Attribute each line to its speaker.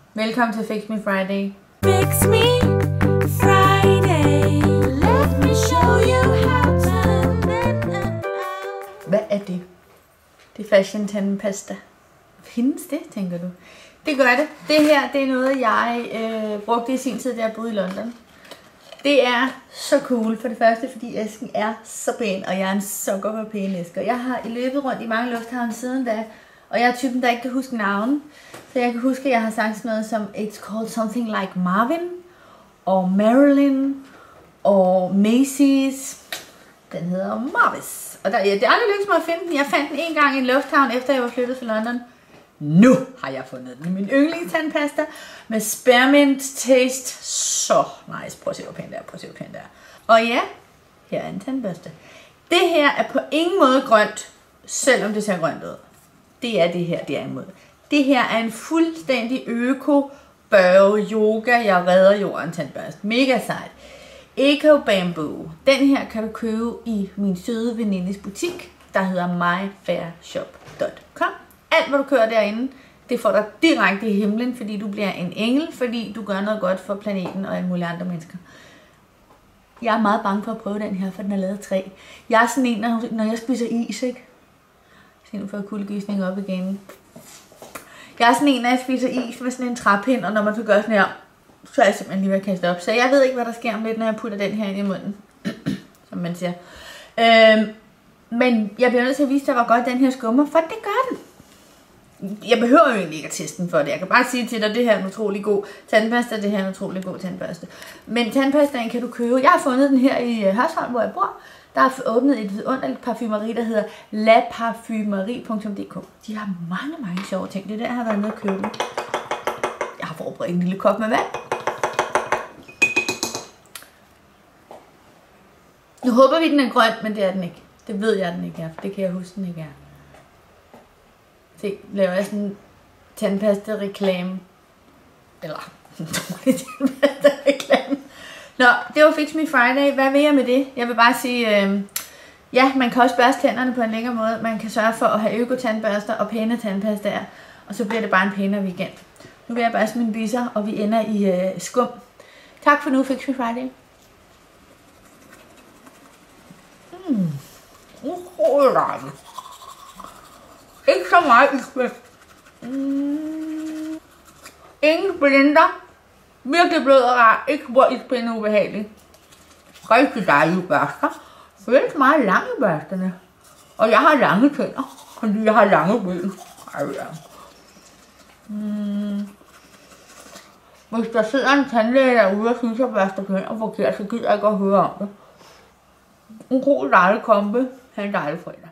Speaker 1: Velkommen til Fix Me Friday.
Speaker 2: Fix Me Friday. Let me show you how to.
Speaker 1: Hvad er det? Det er fashion tandpasta. Findes det, tænker du? Det gør det. Det her, det er noget, jeg brugte i sin tid, da jeg boede i London. Det er så cool. For det første, fordi æsken er så pæn, og jeg er en sukker for pæne æsker. Jeg har løbet rundt i mange lufthavne siden da, og jeg er typen, der ikke kan huske navnen. Så jeg kan huske, at jeg har sagt sådan noget som It's called something like Marvin, og Marilyn, og Macy's. Den hedder Marvis. Og det er aldrig lykkedes mig at finde den. Jeg fandt den en gang i en lufthavn, efter jeg var flyttet til London. Nu har jeg fundet den. Min yndlingstandpasta med spearmint taste. Så nice. Prøv at se, hvor pænt det er. Prøv at se, hvor pænt det er. Og ja, her er en tandbørste. Det her er på ingen måde grønt, selvom det ser grønt ud. Det er det her, det er imod. Det her er en fuldstændig yoga, jeg redder jorden tandbørste. Mega sejt. Eco Bamboo. Den her kan du købe i min søde venindes butik, der hedder myfairshop.com. Alt, hvad du kører derinde, det får dig direkte i himlen, fordi du bliver en engel, fordi du gør noget godt for planeten og alle mulige andre mennesker. Jeg er meget bange for at prøve den her, for den er lavet af træ. Jeg er sådan en, når jeg spiser is, ikke? Se nu får jeg kuldegysning op igen. Jeg er sådan en, når jeg spiser is med sådan en træpind, og når man så gør sådan her, så er jeg simpelthen lige ved at kaste op. Så jeg ved ikke, hvad der sker om lidt, når jeg putter den her ind i munden, som man siger. Men jeg bliver nødt til at vise dig, hvor godt den her skummer, for det gør den. Jeg behøver jo egentlig ikke at teste den for det. Jeg kan bare sige til dig, at det her er en utrolig god tandpasta, det her er en utrolig god tandpasta. Men tandpastaen kan du købe. Jeg har fundet den her i Hørsholm, hvor jeg bor. Der er åbnet et vidunderligt parfumeri, der hedder laparfumerie.dk. De har mange sjove ting. Det er der, jeg har været med at købe. Jeg har forberedt en lille kop med vand. Nu håber vi, den er grøn, men det er den ikke. Det ved jeg, den ikke er, for det kan jeg huske, den ikke er. Se, laver jeg sådan en tandpasta-reklame. Eller tandpasta-reklame. Nå, det var Fix Me Friday. Hvad vil jeg med det? Jeg vil bare sige, ja, man kan også børste tænderne på en længere måde. Man kan sørge for at have øko-tandbørster og pæne tandpastaer. Og så bliver det bare en pænere weekend. Nu vil jeg børste mine bisser, og vi ender i skum. Tak for nu, Fix Me Friday. Ikke så meget isbænd. Ingen blender. Virkelig blød og rar. Ikke hvor isbænd er ubehageligt. Rigtig dejlige børster. Føles meget lange børsterne. Og jeg har lange tænder, fordi jeg har lange ben. Hvis der sidder en tandlæge derude og synes, at jeg børster tænder forkert, så gider jeg ikke at høre om det. En god dejlig kombi. Ha' en dejlig fredag.